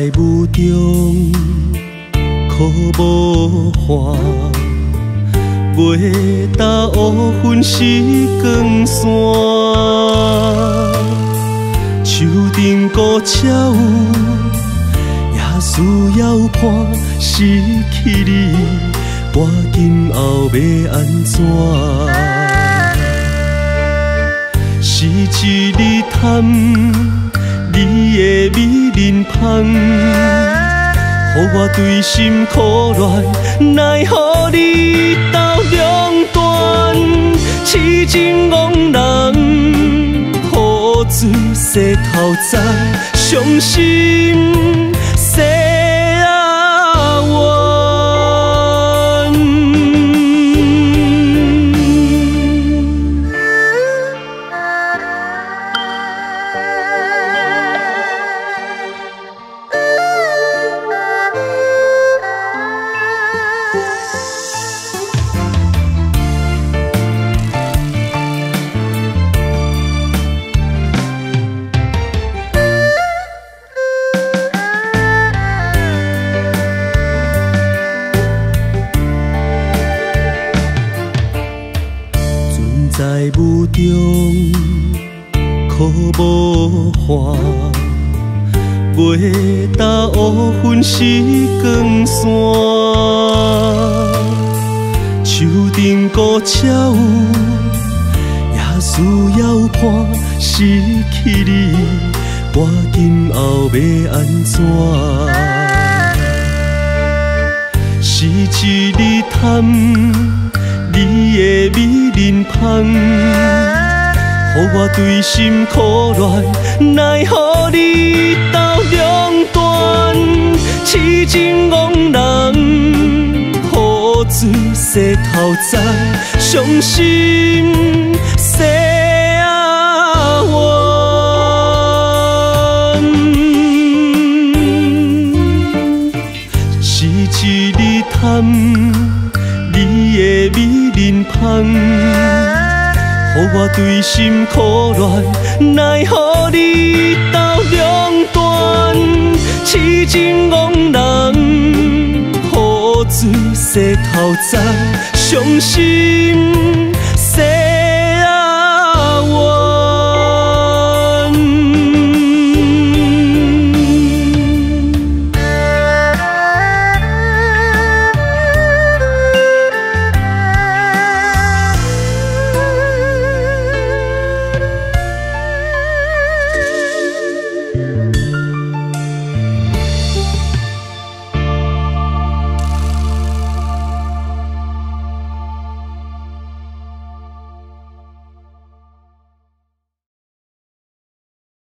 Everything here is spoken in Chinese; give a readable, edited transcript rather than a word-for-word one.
雾中苦无伴，袂搭乌云是光线。树顶孤鸟有，也需要伴。失去你，我今后要安怎？是一日贪你的美人香，予我对心苦恋，奈何你斗两端，痴情枉人，雨水洗头鬃，伤心洗啊冤。在雾中苦无伴，袂搭乌云是光线。树顶孤鸟有，也需要伴。失去你，我今后要安怎？是一日贪你的美人香，予我对心苦恋，奈何你斗两端，痴情枉人，雨水洗头鬃，伤心洗啊冤。是一日贪你的美人香，予我对心苦恋，奈何你斗两端，痴情枉人，雨水洗头鬃，伤心。